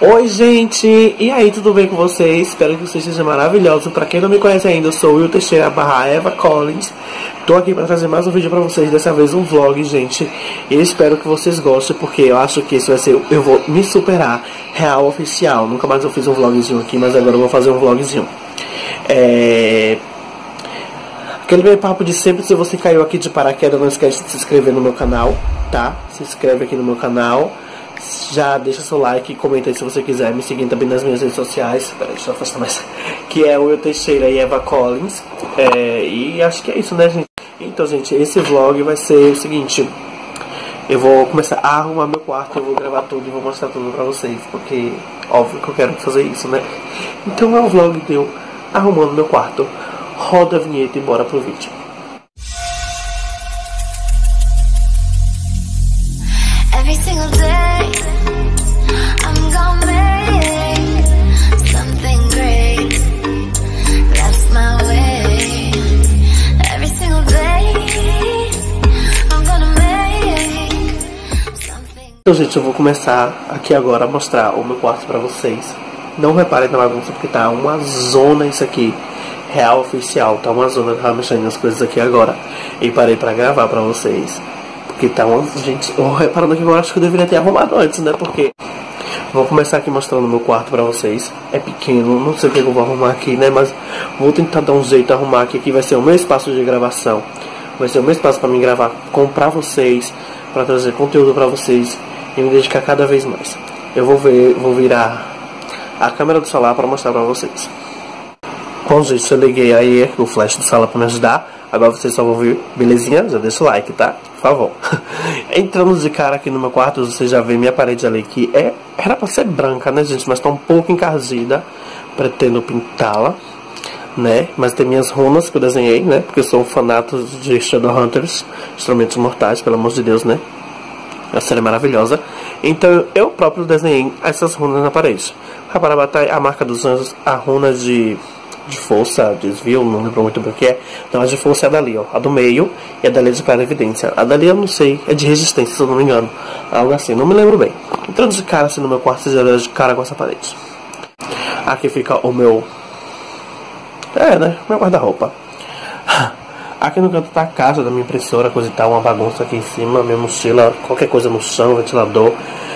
Oi gente, e aí, tudo bem com vocês? Espero que vocês sejam maravilhosos. Pra quem não me conhece ainda, eu sou o Will Teixeira / Eva Collins. Tô aqui pra trazer mais um vídeo pra vocês, dessa vez um vlog, gente. E eu espero que vocês gostem, porque eu acho que esse vai ser, eu vou me superar, real oficial. Nunca mais eu fiz um vlogzinho aqui, mas agora eu vou fazer um vlogzinho. Aquele meio papo de sempre. Se você caiu aqui de paraquedas, não esquece de se inscrever no meu canal, tá? Se inscreve aqui no meu canal. Já deixa seu like e comenta aí se você quiser. Me seguir também nas minhas redes sociais. Peraí, deixa eu afastar mais. Que é o Will Teixeira e Eva Collins. E acho que é isso, né, gente? Então, gente, esse vlog vai ser o seguinte. Eu vou começar a arrumar meu quarto. Eu vou gravar tudo e vou mostrar tudo pra vocês, porque óbvio que eu quero fazer isso, né? Então é um vlog de eu arrumando meu quarto. Roda a vinheta e bora pro vídeo. Every single day, I'm gonna make something great. That's my way. Every single day, I'm gonna make something. Então, gente, eu vou começar aqui agora a mostrar o meu quarto pra vocês. Não reparem na bagunça, porque tá uma zona isso aqui. Real oficial, tá uma zona. Eu tava mexendo nas coisas aqui agora e parei pra gravar pra vocês. Porque tá uma... Gente, reparando que eu acho que eu deveria ter arrumado antes, né? Porque vou começar aqui mostrando o meu quarto pra vocês. É pequeno, não sei o que eu vou arrumar aqui, né? Mas vou tentar dar um jeito a arrumar aqui. Aqui vai ser o meu espaço de gravação. Vai ser o meu espaço pra mim gravar pra vocês, pra trazer conteúdo pra vocês e me dedicar cada vez mais. Eu vou virar a câmera do celular pra mostrar pra vocês. Bom, gente, eu liguei aí o flash do celular pra me ajudar. Agora vocês só vão ver, belezinha? Já deixa o like, tá? Por favor. Entrando de cara aqui no meu quarto, vocês já vê minha parede ali, que era pra ser branca, né, gente? Mas tá um pouco encardida. Pretendo pintá-la, né? Mas tem minhas runas que eu desenhei, né? Porque eu sou um fanato de Shadowhunters, Instrumentos Mortais, pelo amor de Deus, né? A série é maravilhosa. Então eu próprio desenhei essas runas na parede. Para batalha, a marca dos anjos, a runa de força, desvio, não lembro muito bem o que é. Não, a de força é a dali, ó. A do meio e a dali é de clarividência. A dali eu não sei, é de resistência, se eu não me engano. Algo assim, não me lembro bem. Entrando de cara assim no meu quarto, você já deu de cara com essa parede. Aqui fica o meu... meu guarda-roupa. Aqui no canto tá a caixa da minha impressora, coisa e tal, uma bagunça aqui em cima, minha mochila, qualquer coisa no chão, ventilador.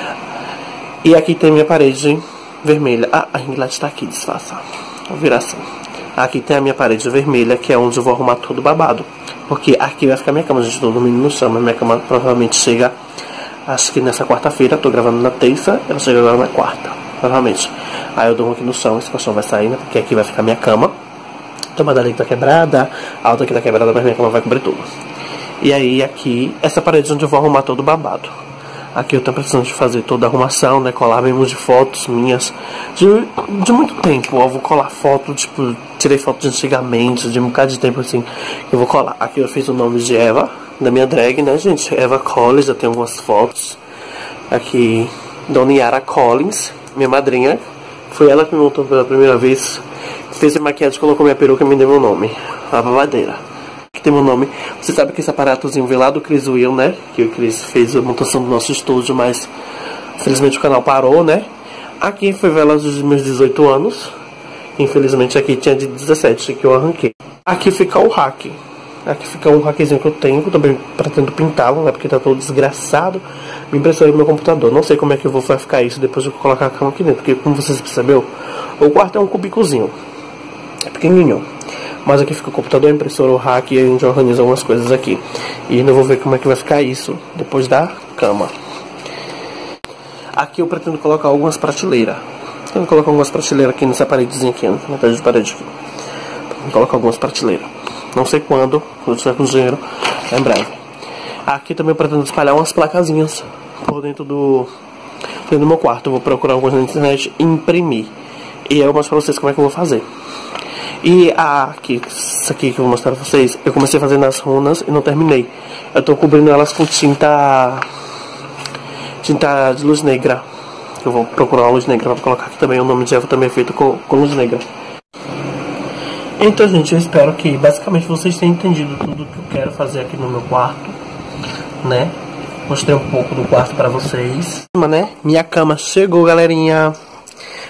E aqui tem minha parede vermelha. A ring light tá aqui, disfarça. Vou virar assim. Aqui tem a minha parede vermelha, que é onde eu vou arrumar todo babado. Porque aqui vai ficar minha cama, gente. Tô dormindo no chão, mas minha cama provavelmente chega, acho que nessa quarta-feira. Tô gravando na terça, ela chega agora na quarta, provavelmente. Aí eu durmo aqui no chão, esse colchão vai sair, né? Porque aqui vai ficar minha cama. Toma dali que tá quebrada, a outra aqui tá quebrada, mas minha cama vai cobrir tudo. E aí aqui, essa parede onde eu vou arrumar todo babado. Aqui eu tô precisando de fazer toda a arrumação, né? Colar mesmo de fotos minhas de muito tempo. Eu vou colar foto, tipo, tirei foto de antigamente, de um bocado de tempo assim. Eu vou colar. Aqui eu fiz o nome de Eva, da minha drag, né, gente? Eva Collins, já tem algumas fotos. Aqui, Dona Yara Collins, minha madrinha. Foi ela que me montou pela primeira vez. Fez a maquiagem, colocou minha peruca e me deu meu nome. A babadeira. Que tem meu nome. Você sabe que esse aparatozinho veio lá do Chris Will, né? Que o Chris fez a montação do nosso estúdio, mas infelizmente o canal parou, né? Aqui foi velas dos meus 18 anos. Infelizmente aqui tinha de 17 que eu arranquei. Aqui fica o rack. Aqui fica um rackzinho que eu tenho, que eu também pretendo pintá-lo, né? Porque tá todo desgraçado. Me impressionei no meu computador. Não sei como é que vai ficar isso depois de eu colocar a cama aqui dentro. Porque como vocês perceberam, o quarto é um cubicozinho. É pequenininho. Mas aqui fica o computador, a impressora, o rack, e a gente organiza algumas coisas aqui. E ainda vou ver como é que vai ficar isso depois da cama. Aqui eu pretendo colocar algumas prateleiras. Pretendo colocar algumas prateleiras aqui nessa paredezinha aqui, na metade de parede aqui. Pretendo colocar algumas prateleiras. Não sei quando eu tiver com dinheiro, em breve. Aqui também eu pretendo espalhar umas placazinhas por dentro do meu quarto. Eu vou procurar algumas na internet e imprimir. E eu mostro pra vocês como é que eu vou fazer. E isso aqui que eu vou mostrar pra vocês, eu comecei a fazer nas runas e não terminei. Eu tô cobrindo elas com tinta de luz negra. Eu vou procurar uma luz negra pra colocar aqui também. O nome de Eva também é feito com luz negra. Então, gente, eu espero que basicamente vocês tenham entendido tudo que eu quero fazer aqui no meu quarto, né? Mostrei um pouco do quarto pra vocês, né? Minha cama chegou, galerinha.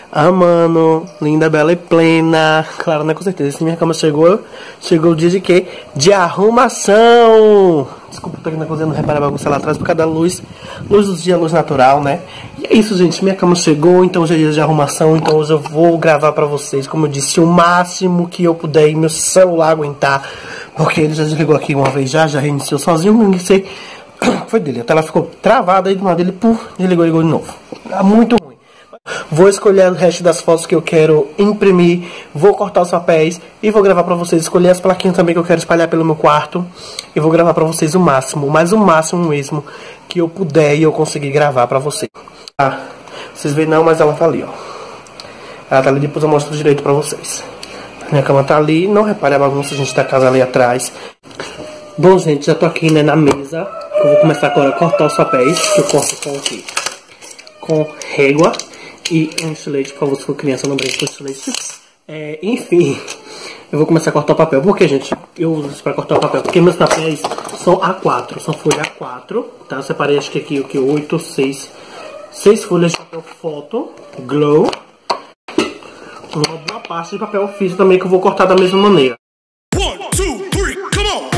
amando, linda, bela e plena. Claro, né, com certeza. Se minha cama chegou o dia de quê? De arrumação. Desculpa, tô aqui na cozinha, não reparar a bagunça lá atrás por causa da luz do dia, luz natural, né? E é isso, gente, minha cama chegou, então hoje é dia de arrumação, então hoje eu vou gravar pra vocês, como eu disse, o máximo que eu puder e meu celular aguentar, porque ele já desligou aqui uma vez já reiniciou sozinho, não sei, foi dele, a tela ficou travada aí do lado dele, desligou de novo. Tá muito ruim. Vou escolher o resto das fotos que eu quero imprimir, vou cortar os papéis e vou gravar pra vocês, escolher as plaquinhas também que eu quero espalhar pelo meu quarto. E vou gravar pra vocês o máximo, mas o máximo mesmo que eu puder e eu conseguir gravar pra vocês. Ah, vocês veem não, mas ela tá ali, ó. Ela tá ali, depois eu mostro direito pra vocês. Minha cama tá ali, não repare a bagunça, gente, da casa ali atrás. Bom, gente, já tô aqui, né, na mesa. Eu vou começar agora a cortar os papéis, que eu corto com o quê? Com régua e um estilete, por favor, se for criança, não brinque com estilete. Enfim, eu vou começar a cortar o papel. Por que, gente? Eu uso isso pra cortar o papel, porque meus papéis são A4, são folha A4, tá? Eu separei, acho que aqui, 8, 6 folhas de papel foto, glow. Uma boa parte de papel ofício também, que eu vou cortar da mesma maneira. 1, 2, 3, come on!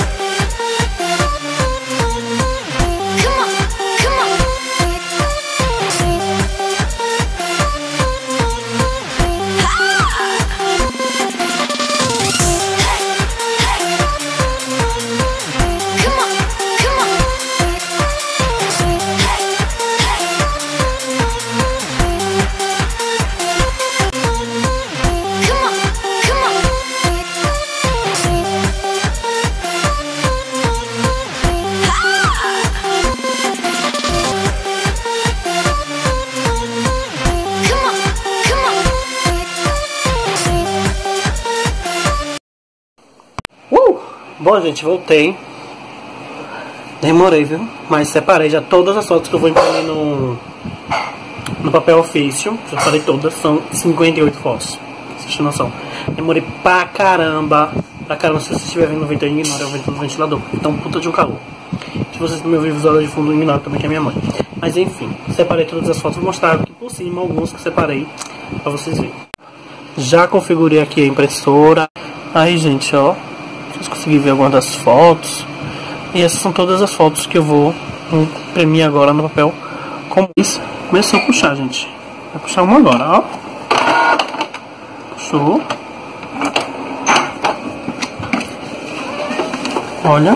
Bom, gente, voltei. Demorei, viu? Mas separei já todas as fotos que eu vou imprimir no papel ofício. Já separei todas, são 58 fotos. Vocês têm noção. Demorei pra caramba. Se você estiver vendo o vento aí, ignora o vento do ventilador. Então, puta de um calor. Se vocês me ouvirem visual de fundo, ignora também, que é minha mãe. Mas enfim, separei todas as fotos. Vou mostrar aqui por cima alguns que separei pra vocês verem. Já configurei aqui a impressora. Aí, gente, ó. Vocês conseguirem ver algumas das fotos. E essas são todas as fotos que eu vou imprimir agora no papel. Como isso, começou a puxar, gente. Vai puxar uma agora, ó. Puxou. Olha.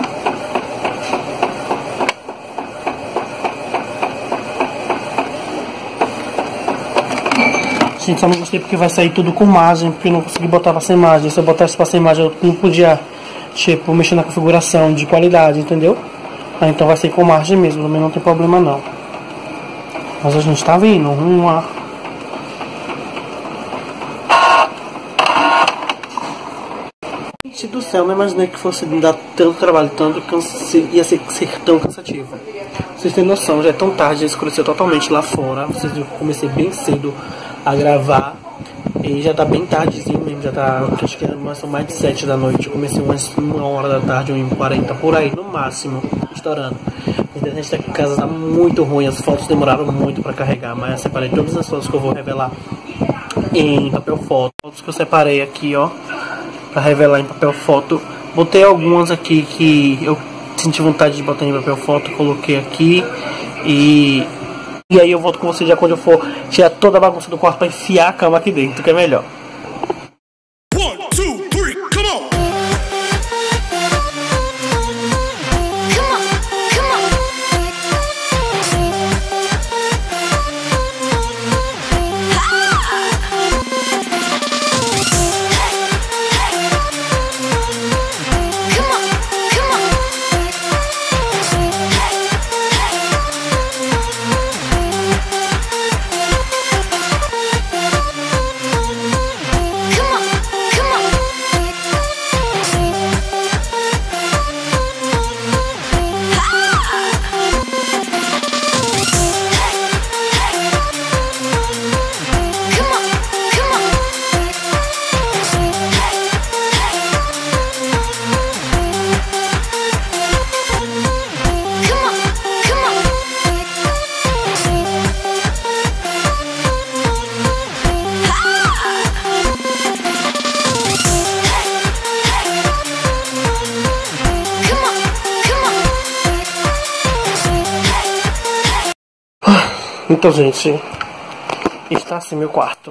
Gente, só não gostei porque vai sair tudo com margem, porque eu não consegui botar pra sem margem. Se eu botasse pra sem margem, eu não podia, tipo, mexer na configuração de qualidade, entendeu? Então vai ser com margem mesmo, também não tem problema não. Mas a gente tá vindo, Gente do céu, não imaginei que fosse me dar tanto trabalho, ia ser tão cansativo. Vocês têm noção, já é tão tarde, já escureceu totalmente lá fora. Vocês viram que eu comecei bem cedo a gravar e já tá bem tardezinho mesmo, já tá, acho que são mais de 7 da noite. Eu comecei umas 1h da tarde, 1h40 por aí, no máximo, estourando. A internet daqui em casa tá muito ruim, as fotos demoraram muito pra carregar, mas eu separei todas as fotos que eu vou revelar em papel foto. Fotos que eu separei aqui, ó, pra revelar em papel foto. Botei algumas aqui que eu senti vontade de botar em papel foto, coloquei aqui e aí eu volto com vocês já quando eu for tirar toda a bagunça do quarto pra enfiar a cama aqui dentro, que é melhor. 1, 2, 3, come on! Então, gente, está assim meu quarto.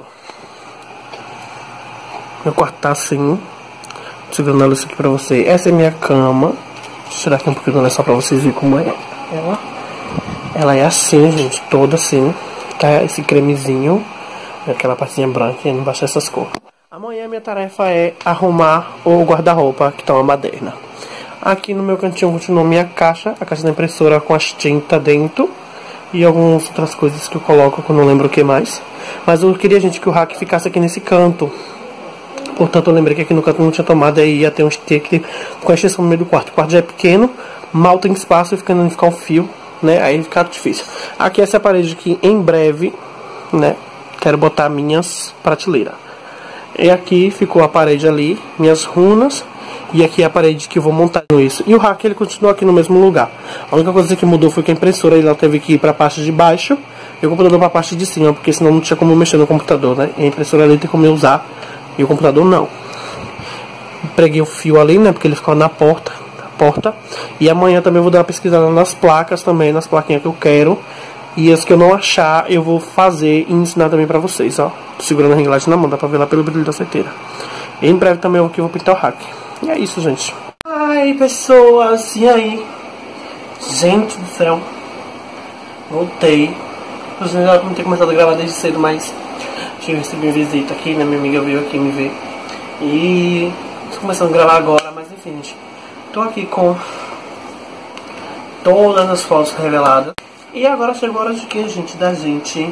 Meu quarto tá assim. Segurando a luz aqui pra você. Essa é minha cama. Deixa eu tirar aqui um pouquinho só pra vocês verem como é ela é assim, gente, toda assim. Tá esse cremezinho, aquela partinha branca e embaixo essas cores. Amanhã minha tarefa é arrumar o guarda-roupa, que tá uma baderna. Aqui no meu cantinho continua minha caixa, a caixa da impressora com as tintas dentro. E algumas outras coisas que eu coloco, que eu não lembro o que mais. Mas eu queria, gente, que o rack ficasse aqui nesse canto. Portanto, eu lembrei que aqui no canto não tinha tomada e ia ter um stick com a extensão no meio do quarto. O quarto já é pequeno, mal tem espaço e ficando ficar um fio, né? Aí fica difícil. Aqui essa parede aqui, em breve, né? Quero botar minhas prateleiras. E aqui ficou a parede ali, minhas runas. E aqui é a parede que eu vou montar isso. E o rack, ele continua aqui no mesmo lugar. A única coisa que mudou foi que a impressora ela teve que ir para a parte de baixo e o computador para a parte de cima, porque senão não tinha como mexer no computador, né? E a impressora ali tem como eu usar e o computador não. Preguei o fio ali, né? Porque ele ficou na porta. E amanhã também eu vou dar uma pesquisada nas placas também, nas plaquinhas que eu quero. E as que eu não achar, eu vou fazer e ensinar também pra vocês, ó. Segurando a ring light na mão, dá pra ver lá pelo brilho da seiteira. E em breve também eu vou pintar o rack. E é isso, gente. Ai, pessoas, e aí? Gente do céu. Voltei. Eu já não tinha começado a gravar desde cedo, mas eu recebi uma visita aqui, né? Minha amiga veio aqui me ver. E tô começando a gravar agora, mas enfim, gente. Tô aqui com todas as fotos reveladas. E agora chegou a hora de quê, gente? Da gente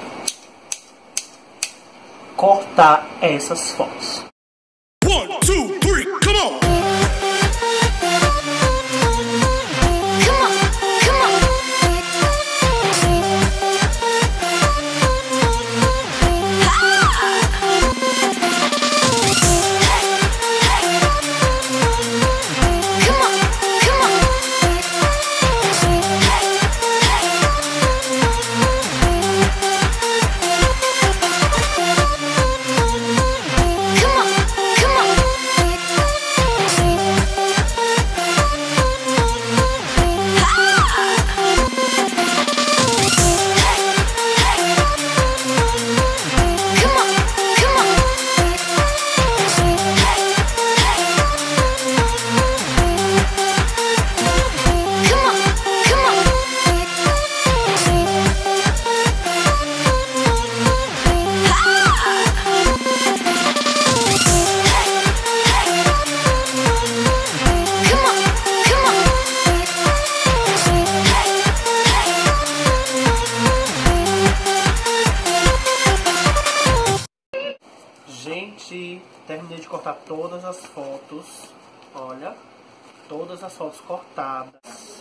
cortar essas fotos. 1, 2, 3, come on! Gente, terminei de cortar todas as fotos. Olha, todas as fotos cortadas.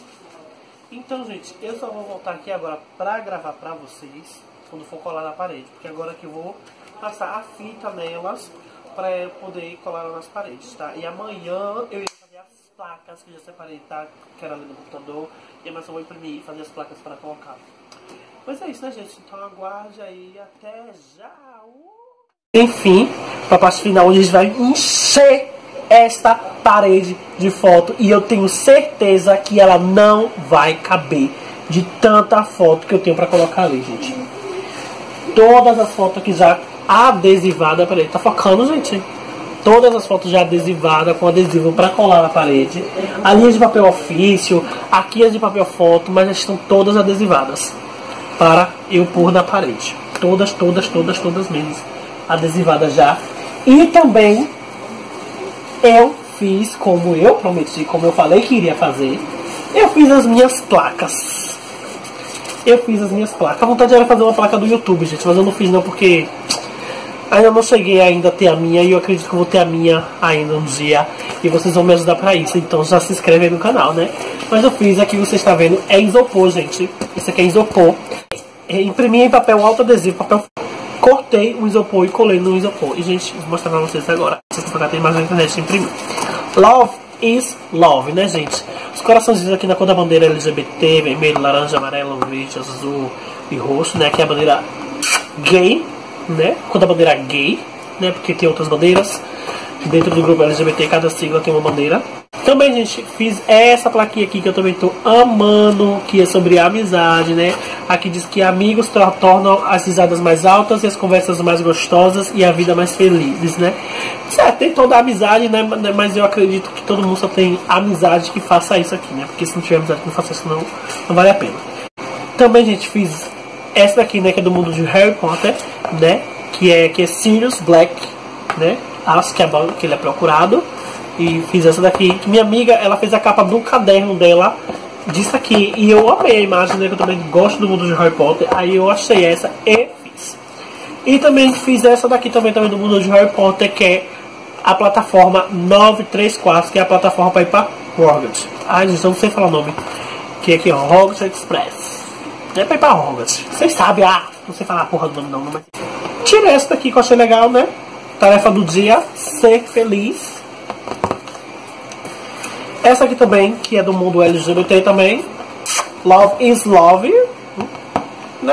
Então, gente, eu só vou voltar aqui agora pra gravar pra vocês quando for colar na parede, porque agora que eu vou passar a fita nelas pra eu poder colar nas paredes, tá? E amanhã eu irei fazer as placas que eu já separei, tá? Que era ali no computador. E amanhã eu vou imprimir e fazer as placas para colocar. Pois é isso, né, gente? Então aguarde aí, até já! Enfim, para a parte final, onde a gente vai encher esta parede de foto. E eu tenho certeza que ela não vai caber de tanta foto que eu tenho para colocar ali, gente. Todas as fotos aqui já adesivadas. Peraí, tá focando, gente? Todas as fotos já adesivadas, com adesivo para colar na parede. A linha de papel ofício, aqui as de papel foto, mas já estão todas adesivadas para eu pôr na parede. Todas mesmo adesivadas já. E também eu fiz, como eu prometi, como eu falei que iria fazer, eu fiz as minhas placas. A vontade era fazer uma placa do YouTube, gente, mas eu não fiz não, porque ainda não cheguei ainda a ter a minha, e eu acredito que eu vou ter a minha ainda um dia, e vocês vão me ajudar pra isso, então já se inscreve aí no canal, né? Mas eu fiz aqui, você está vendo, é isopor, gente. Isso aqui é isopor. Imprimi em papel alto adesivo, papel. Cortei o isopor e colei no isopor. E, gente, vou mostrar pra vocês agora. Vocês vão tem mais na internet de imprimir. Love is love, né, gente? Os coraçõezinhos aqui na cor da bandeira LGBT, vermelho, laranja, amarelo, verde, azul e roxo, né? Aqui é a bandeira gay, né? Cor da bandeira gay, né? Porque tem outras bandeiras. Dentro do grupo LGBT, cada sigla tem uma bandeira. Também, gente, fiz essa plaquinha aqui que eu também tô amando, que é sobre a amizade, né? Aqui diz que amigos tornam as risadas mais altas e as conversas mais gostosas e a vida mais felizes, né? Certo, tem toda a amizade, né? Mas eu acredito que todo mundo só tem amizade que faça isso aqui, né? Porque se não tiver amizade que não faça isso, não vale a pena. Também, gente, fiz essa daqui, né? Que é do mundo de Harry Potter, né? Que é Sirius Black, né? Azkaban, que ele é procurado. E fiz essa daqui, que minha amiga, ela fez a capa do caderno dela disso aqui, e eu amei a imagem, né, que eu também gosto do mundo de Harry Potter, aí eu achei essa e fiz. E também fiz essa daqui também do mundo de Harry Potter, que é a plataforma 934, que é a plataforma para ir para Hogwarts. Ai, gente, não sei falar o nome, que é aqui, ó, Hogwarts Express. É para ir para Hogwarts, vocês sabem, não sei falar a porra do nome não, mas... Tirei essa daqui que eu achei legal, né, tarefa do dia, ser feliz. Essa aqui também, que é do mundo LGBT também. Love is love. Né?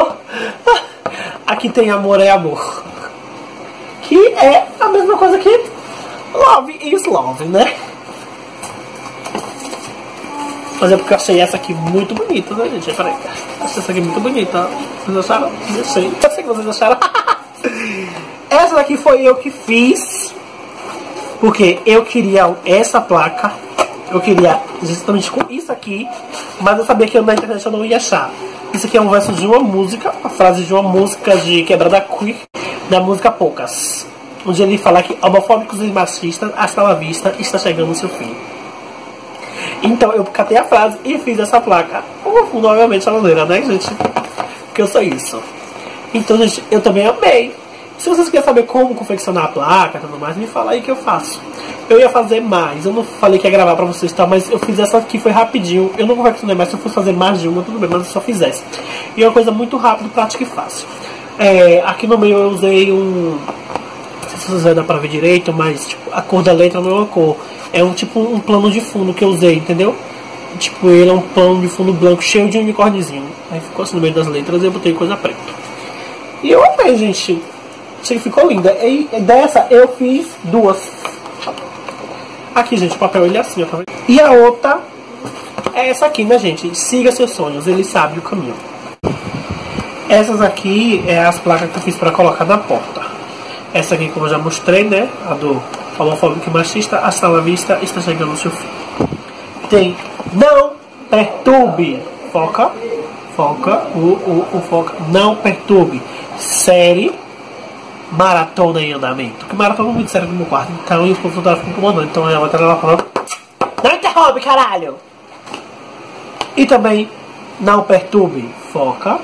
Aqui tem amor é amor. Que é a mesma coisa que love is love, né? Mas é porque eu achei essa aqui muito bonita, né, gente? Peraí. Achei essa aqui muito bonita. Vocês acharam? Eu sei. Eu sei que vocês acharam. Essa daqui foi eu que fiz. Porque eu queria essa placa. Eu queria justamente com isso aqui, mas eu sabia que na internet eu não ia achar. Isso aqui é um verso de uma música, a frase de uma música de Quebrada Queer, da música Poucas, onde ele fala que homofóbicos e machistas, hasta la vista, está chegando no seu fim. Então eu catei a frase e fiz essa placa. Obviamente a maneira, né, gente? Porque eu sou isso. Então, gente, eu também amei. Se vocês querem saber como confeccionar a placa e tudo mais, me fala aí que eu faço. Eu ia fazer mais, eu não falei que ia gravar pra vocês, tá? Mas eu fiz essa aqui, foi rapidinho. Eu não confeccionei mais, se eu fosse fazer mais de uma, tudo bem, mas eu só fizesse. E é uma coisa muito rápida, prática e fácil. Aqui no meio eu usei um... Não sei se vocês vai dar pra ver direito, mas tipo, a cor da letra não é uma cor. É um plano de fundo que eu usei, entendeu? Tipo, ele é um plano de fundo branco cheio de unicórniozinho. Aí ficou assim no meio das letras e eu botei coisa preta. E eu amei, gente. Achei que ficou linda. E dessa eu fiz duas. Aqui, gente, o papel ele é assim, ó, tá vendo? E a outra é essa aqui, né, gente? Siga seus sonhos, ele sabe o caminho. Essas aqui é as placas que eu fiz pra colocar na porta. Essa aqui, como eu já mostrei, né? A do homofóbico e machista, a sala vista está chegando no seu fim. Tem não perturbe. Foca. Foca. O foca. Não perturbe. Série. Maratona em andamento. Que maratona é muito sério no meu quarto. Então e o povo tava ficando incomodando. Então ela vai lá falando. Não interrompe, caralho! E também não perturbe. Foca.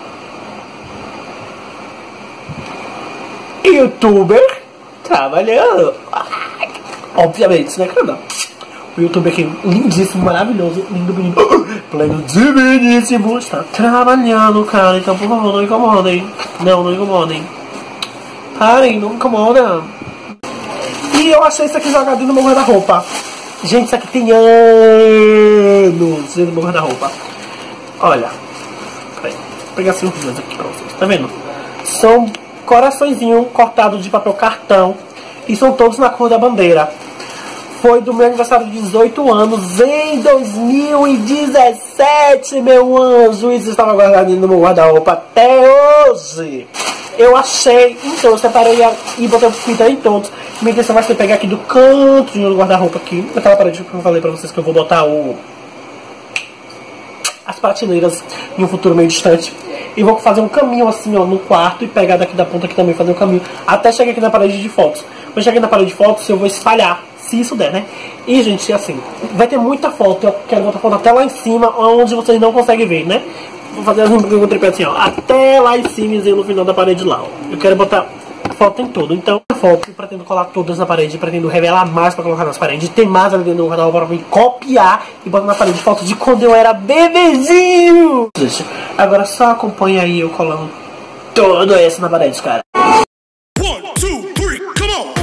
YouTuber trabalhando. Obviamente, né, cara? O youtuber aqui, lindíssimo, maravilhoso, lindo, bonito, pleno, diviníssimo, está trabalhando, cara. Então, por favor, não incomodem. Não incomodem. Parem, não incomoda. E eu achei isso aqui jogado no meu guarda-roupa. Gente, isso aqui tem anos no meu guarda-roupa. Olha. Peraí, vou pegar assim uns aqui pra vocês. Tá vendo? São coraçõezinho cortado de papel cartão. E são todos na cor da bandeira. Foi do meu aniversário de 18 anos em 2017, meu anjo. Isso estava guardado no meu guarda-roupa até hoje. Eu achei, então eu separei e botei fita em todos. Minha intenção vai ser pegar aqui do canto do guarda-roupa aqui, naquela parede que eu falei pra vocês que eu vou botar as prateleiras em um futuro meio distante. E vou fazer um caminho assim, ó, no quarto e pegar daqui da ponta aqui também, fazer um caminho até chegar aqui na parede de fotos. Quando chegar na parede de fotos, eu vou espalhar, se isso der, né? E, gente, assim, vai ter muita foto. Eu quero botar foto até lá em cima, onde vocês não conseguem ver, né? Vou fazer um tripé assim, ó, até lá em cima e no final da parede lá, ó. Eu quero botar foto em tudo. Então, a foto eu pretendo colar todas na parede, pretendo revelar mais pra colocar nas paredes. Tem mais ali dentro do guarda-roupa pra mim copiar e botar na parede fotos de quando eu era bebezinho. Gente, agora só acompanha aí eu colando tudo isso na parede, cara. 1, 2, 3, come on!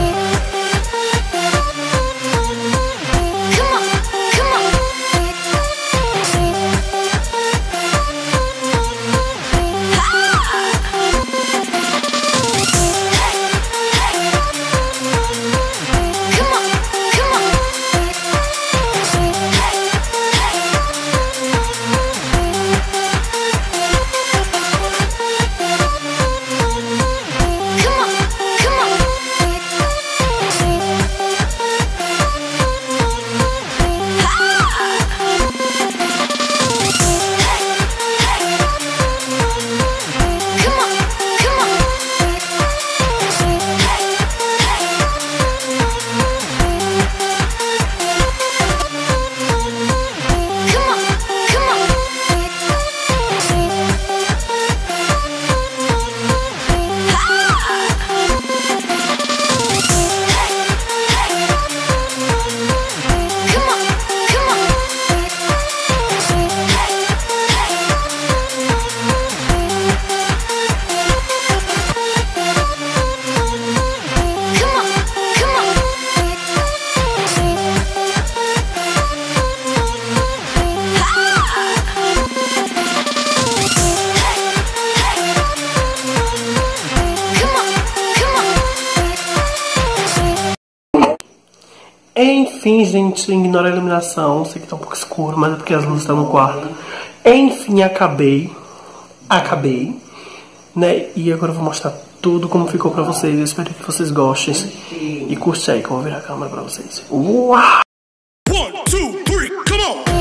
Enfim, gente, ignora a iluminação. Sei que tá um pouco escuro, mas é porque as luzes estão no quarto. Enfim, acabei, né? E agora eu vou mostrar tudo como ficou pra vocês. Eu espero que vocês gostem. E curte aí que eu vou virar a câmera pra vocês. Uau! 1, 2, 3, come on!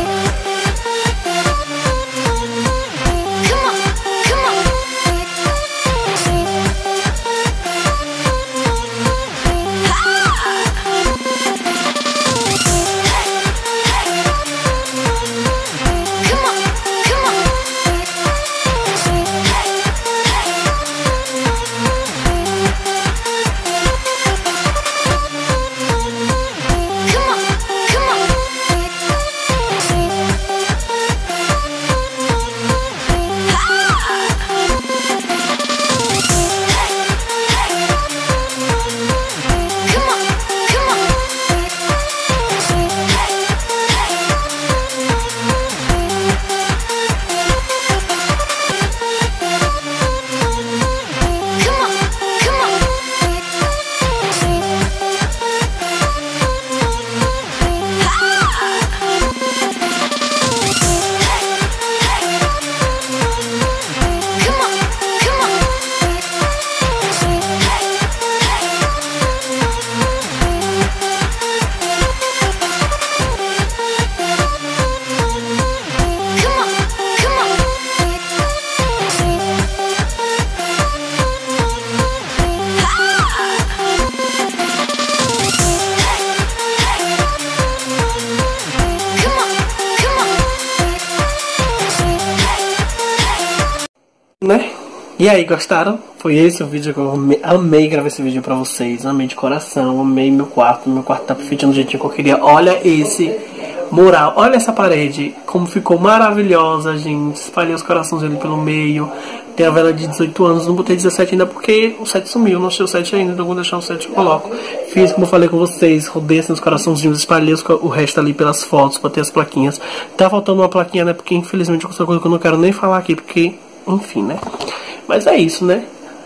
Né? E aí, gostaram? Foi esse o vídeo que eu amei gravar esse vídeo pra vocês. Amei de coração, amei meu quarto tá perfeitinho do jeitinho que eu queria. Olha esse mural, olha essa parede, como ficou maravilhosa, gente. Espalhei os corações ali pelo meio. Tem a vela de 18 anos, não botei 17 ainda porque o 7 sumiu, não achei o 7 ainda, então vou deixar o 7 e coloco. Fiz como eu falei com vocês, rodei assim os coraçãozinhos, espalhei o resto ali pelas fotos, botei as plaquinhas. Tá faltando uma plaquinha, né, porque infelizmente é uma coisa que eu não quero nem falar aqui, porque... enfim, né? Mas é isso, né?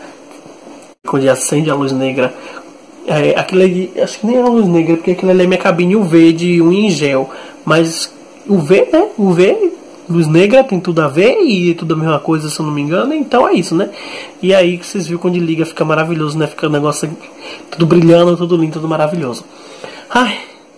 Quando acende a luz negra, aquilo ali, acho que nem é a luz negra, porque aquilo ali é minha cabine UV de unha em gel. Mas UV, né? UV, luz negra tem tudo a ver e é tudo a mesma coisa, se eu não me engano. Então é isso, né? E aí vocês viram quando liga, fica maravilhoso, né? Fica um negócio tudo brilhando, tudo lindo, tudo maravilhoso. Ai...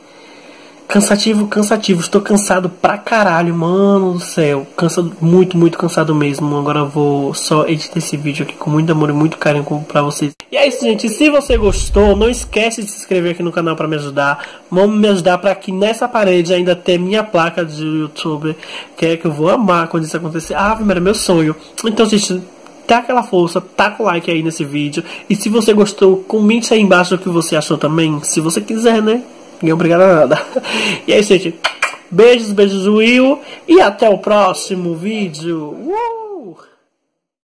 cansativo, estou cansado pra caralho, mano do céu, cansado, muito cansado mesmo. Agora eu vou só editar esse vídeo aqui com muito amor e muito carinho pra vocês. E é isso, gente, se você gostou, não esquece de se inscrever aqui no canal pra me ajudar. Vamos me ajudar pra que nessa parede ainda ter minha placa de youtuber, que é que eu vou amar quando isso acontecer. Ah, era meu sonho. Então, gente, dá aquela força, taca o like aí nesse vídeo. E se você gostou, comente aí embaixo o que você achou também, se você quiser, né? Ninguém é obrigado a nada. E é isso, gente. Beijos, Will. E até o próximo vídeo.